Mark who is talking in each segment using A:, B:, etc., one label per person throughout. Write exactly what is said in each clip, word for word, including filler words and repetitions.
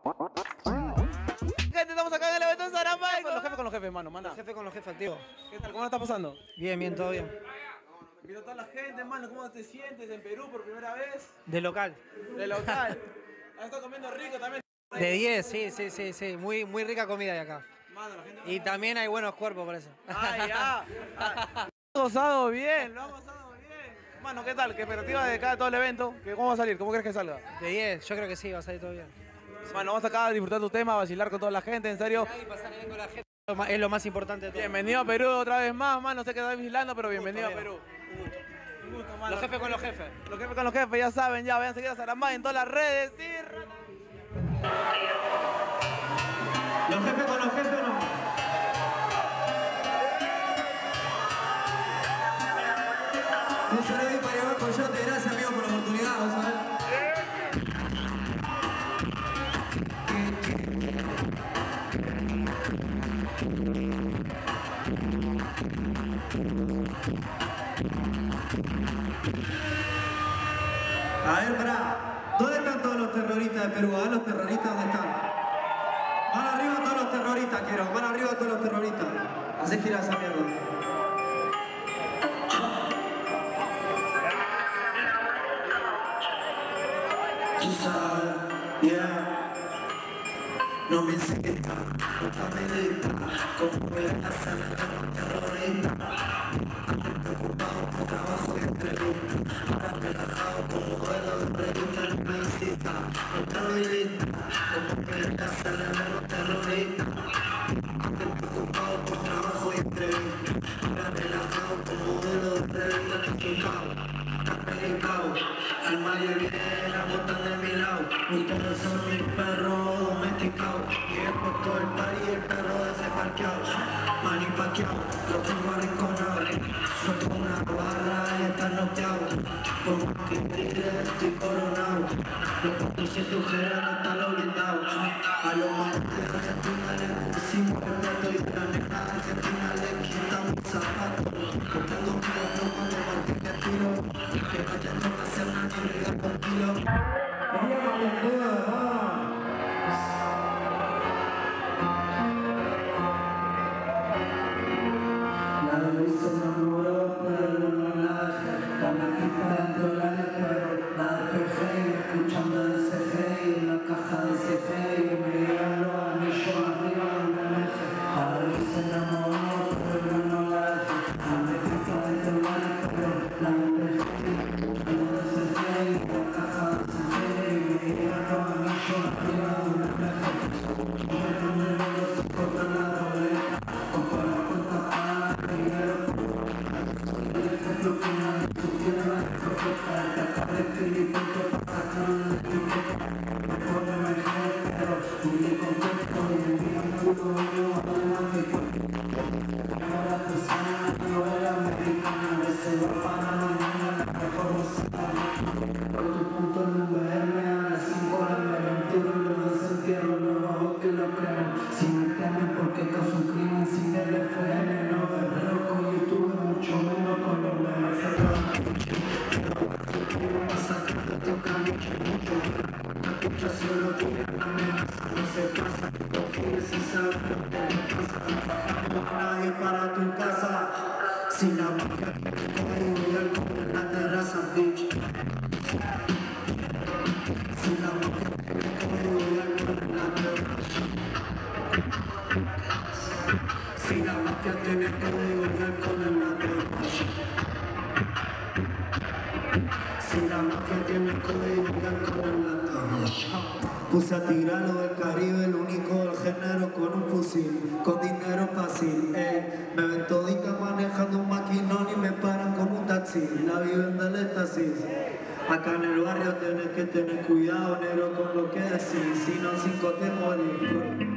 A: Gente, estamos acá en el evento de Sarambay con los jefes, con los jefes, mano, manda.
B: Jefe con los jefes activos.
A: ¿Qué tal? ¿Cómo la está pasando?
B: Bien, bien, todo bien.
A: Mira toda la gente, mano, ¿cómo te sientes en Perú por primera vez?
B: De local.
A: De local. ¿Has estado comiendo rico también?
B: De diez, sí, sí, sí, sí. Muy, muy rica comida de acá.
A: Mano, la gente...
B: Y también hay buenos cuerpos por eso.
A: ¡Ah, ya! Ah, lo hemos gozado bien, lo hemos gozado bien. Mano, ¿qué tal? ¿Qué expectativa de cada todo el evento? ¿Qué- ¿Cómo va a salir? ¿Cómo crees que salga?
B: De diez, yo creo que sí, va a salir todo bien.
A: Mano, vamos acá a disfrutar tu tema, a vacilar con toda la gente, en serio.
B: Y pasar bien con la gente es lo más importante de todo.
A: Bienvenido a Perú otra vez más, mano. Sé que estás vigilando, pero bienvenido a
B: Gusto,
A: Perú.
B: Un gusto.
A: Un gusto, mano.
B: Los jefes con los jefes.
A: Los jefes con los jefes, ya saben, ya vayan a seguir a Sarambay en todas las redes. Sí,
C: ¿Los jefes con los jefes o no? Un saludo ahí para llevar Coyote, gracias amigo por la oportunidad, vamos a ver. A ver, pará, ¿dónde están todos los terroristas de Perú? A ver los terroristas, ¿dónde están? Mano arriba a todos los terroristas, quiero, mano arriba a todos los terroristas. Así gira esa mierda. Tú sabes, yeah. No me sienta, no te amerita, como voy a hacer la terrorista. Antes preocupado por trabajo y entrevista, ahora relajado como juego de revista. No me incita, no te habilita, como voy a hacer la terrorista. Antes preocupado por trabajo y entrevista, ahora relajado como modelo de revista. No americano, al mayo viene la botan de mi lado. Ustedes son mis perros domesticados. Y he puesto el par y el perro desde parqueado. Mani paqueado, lo tengo arrinconado. Suelto una barra y está noqueado. Por más que tire estoy coronado. Los cuatro siete ujeras no están obligados. A los maestros de Argentina les pusimos el plato. Y a la nena de Argentina le quitamos un zapato. Yo tengo miedo pero cuando Martín me tiro. Que no te toca hacer nada ni regar por kilo. Quería que la Luis se enamoró, pero no la dejé. La metí para dentro de la pero la despejé. Escuchando ese hey, en la caja de ese hey. Y me llegan los anillos arriba del eje. La Luis se enamoró, pero no la dejé. La metí para dentro de la pero la despejé. Escuchando ese hey, en la caja de ese hey. Y me llegan los anillos arriba del eje. Me pone los hocico con la roleta. Compro la cuenta para dinero. El ejemplo que nadie supiera es profeta. Te acabé Filipe y te pasa con el etiqueta. Me pone mejor, pero muy contento. Y el día muy duro, adelante. Ahora tu sana, no era americana. Reserva para mañana, la mejor música. Por tu punto en V M a las cinco me lo entierro y lo desentierro. Lo bajo que lo crean. Si me temen porque causa un crimen sin el F M. No veo con YouTube, mucho menos con los memes. Escucha solo que amenaza, no se pasa. No quieres y sabes lo que le pasa. No hay nadie para tu casa. Sin la magia que te coge y alcohol en la terraza, bitch. Sin la magia que te coge y alcohol en la terraza. Si la mafia tiene código y alcohol en la terraza. Si la mafia tiene código y alcohol en la terraza. Puse a tirarlo del Caribe, el único del género con un fusil, con dinero fácil, eh. Me ven todita manejando un maquinón y me paran como un taxi. La viven del éxtasis. Acá en el barrio tenés que tener cuidado, negro, con lo que decís. Si no, cinco te morís.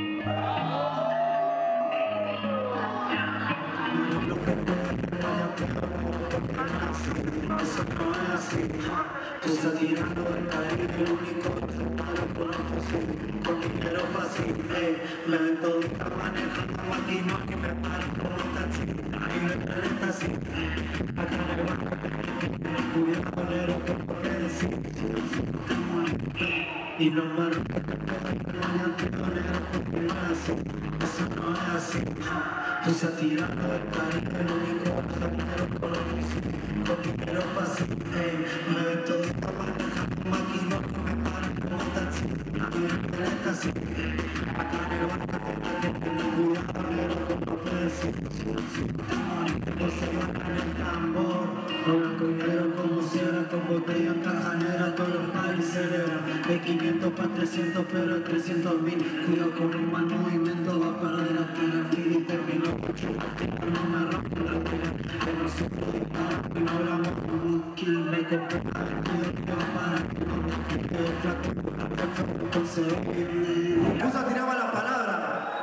C: Eso no es así. Tú estás tirando el Caribe, el único malo por un fusil, con dinero fácil, eh. Me ven todita manejando un maquinón que me paran como un taxi. Ahí me ven así. Acá en el barrio cuidado, negro, con lo que decís. Y Y no me respeto porque mañana te manera porque no es así, eso no es así. Tú se has tirado del Caribe, el único extranjero con lo que sí, con dinero fácil, ey. Me ven todita manejando máquina que me paran como taxi. Aquí en el casi, acá en el banco que me tiene cuidado, pero como puedes decir, si te morir, no se van en el tambor. Blanco y negro como si era con botella en cajanera, todos los paris celebran. De quinientos pa' trescientos, pero a trescientos mil. Cuidado con un mal movimiento, va a perder hasta el fin y termino mucho. No me rompo la tele, que no soy productor y no hablamos con un kill. Me compré una vestida que va para que no me quede flaco. Entonces, Musa tiraba la palabra.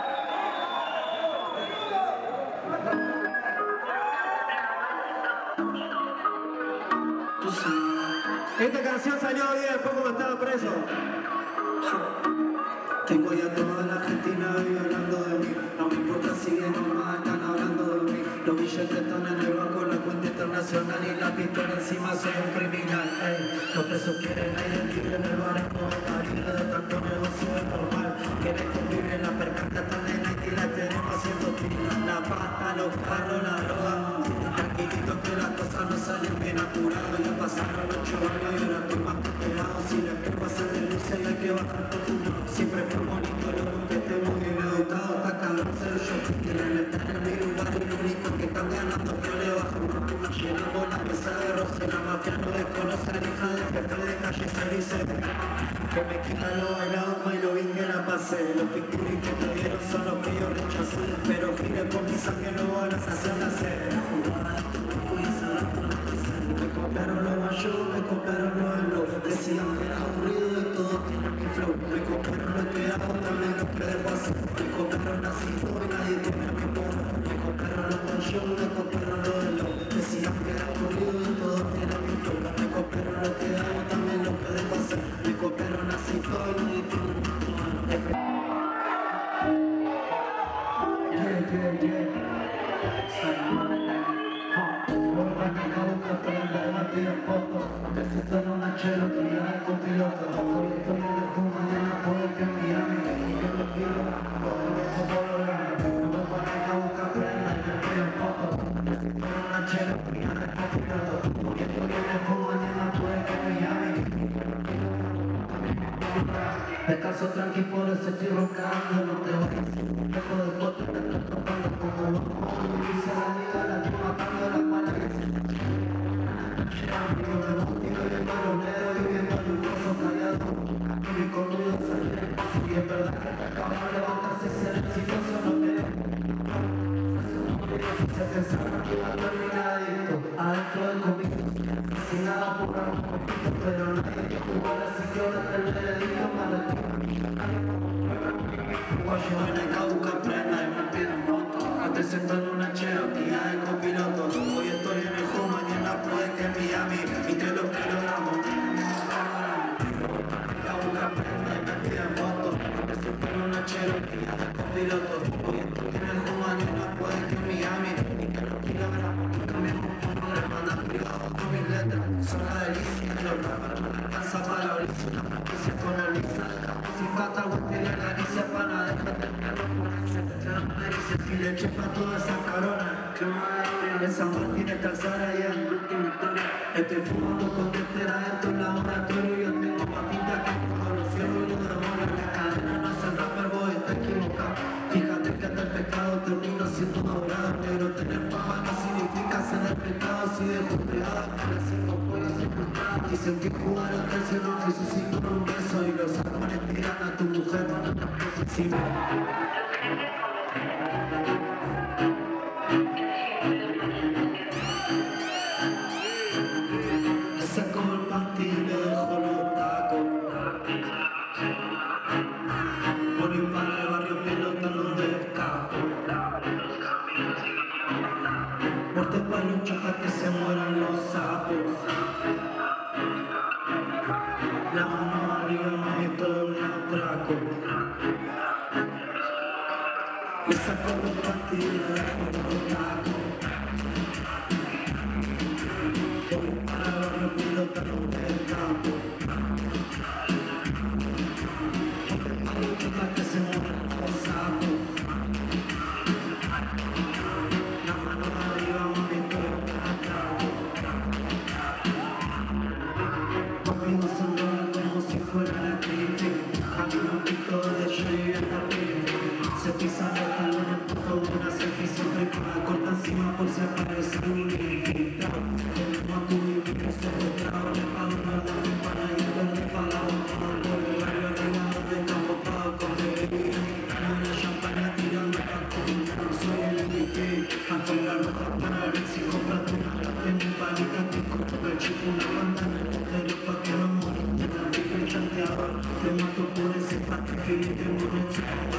C: Esta canción salió hoy después como estaba preso. Tengo ya toda la Argentina hoy hablando de mí. No me importa si bien o más están hablando de mí. Los billetes están en el banco, la cuenta internacional y la pistola encima soy un criminal. Ey, los presos quieren aire libre en el bar, no está libre de tanto negocio es normal. Quieren convivir en la percanta, están en Haití, la tenemos haciendo tira. La pasta, los carros, la droga. Tranquilito que las cosas no salen bien apuradas. Ya pasaron ocho años y ahora estoy más pegado. Si la curva se denuncia y hay que bajar todo uno. Siempre fue bonito, loco, que estemos bien educados. Está cabrón ser yo. Quieren estar en mi lugar y lo único que están ganando que le bajo. Llenamos la mesa de roce, la mafia no desconoce a la hija de jefe de calle se dice que me quitan lo bailado y lo vi que la pasé. Los picturis que te dieron son los que yo rechacé, pero gire con mi sangre no van a hacer la sed. Me copiaron los mayos, me copiaron los velos. Decían que era aburrido y todo tiene mi flow. Me copiaron lo que hago, también lo que debo hacer. Me copiaron así todo y nadie tiene mi poder. Me copiaron los mayos, me copiaron los velos. Decían que era aburrido y todo tiene mi flow. Me copiaron lo que hago, también lo que debo hacer. Me copiaron así todo y nadie tiene mi poder. Yeah, yeah, yeah. Necesito en una Cherokee, hay copiloto. Hoy estoy en el Q, mañana puede que en Miami. Y yo lo quiero, todo eso por lo grande. No me ponen a buscar prenda y me pido fotos. Necesito en una Cherokee, hay copiloto. Hoy estoy en el Q, mañana puede que en Miami. Descanso tranqui, por eso estoy roncando. No te voy a decir, dejo de fotos, te estoy tocando como loco. Dice la liga, la estoy matando las malas que se yo me motivo y el balonero viviendo lujoso callado. Y mi conducto salir en paso. Y es verdad que te acabas de levantarse y ser exitoso no te se pensaron que iba a terminar adicto adentro del convicto, sin nada por un poquito, pero nadie que jugó así que ahora te el veredicto me retiro. Yo ven acá a buscar prenda y me piden fotos. Te siento en una Cherokee, hay copiloto. Hoy estoy en el juego, mañana puede que en Miami. Y te lo que logramos. A buscar prenda y me piden fotos. Te siento en una Cherokee, hay copiloto. Hoy estoy en el juego, mañana puede que en Miami. Y te lo que logramos. Cambiamos un poco de mandas privado con mis letras. Son la delicia, los rappers no alcanza para la brisa. La franquicia con la lisa. Si falta guatería, la galicia pana, déjate el perro por y leche pa' toda esa carona. En San Martín está el Zara y en Brooklyn Victoria. Estoy fumando con tetera dentro del laboratorio. Yo tengo más pinta que con los fierros y los demonios. La cadena no es el rapper, vos estás equivocado. Fíjate que hasta el pecado termina siendo dorado. Pero tener fama no significa ser respetado. Si dejo pegada con las cinco pollas sepultadas. Dicen que jugar a tercio no resucitan un beso. Y los árboles tiran a tu mujer cuando estás preso encima. Saco el panty y le dejo los tacos. Por ir para el barrio pelota los descapo. Muerte para lucha hasta que se mueran los sapos. La mano arriba, mami, todo un atraco. Le saco los panty y le dejo los tacos. Por ir para el barrio pelota los descapo. los chicas que se mueven los sapos. La mano arriba, mami, todo atrás. Conmigo solo como si fuera la crisis. Camino un pito de shade en la piel. Se pisan los talones por toda una selfie. Siempre con la corta encima por si aparece un infiltrado. Tenemos a tu vivir secuestrado. Le pago el verde mi pana y el verde para la boca. Por el barrio arriba donde estamos todos con bebida. Gitano en la champaña tirando tacón. Soy el D J. Alfombra roja para ver si compras una. Tengo un palita que compro el chip, una bandana en estéreo pa' que no morí. Te la pique el chanteador. Te mato por ese paquete y tengo un hecho.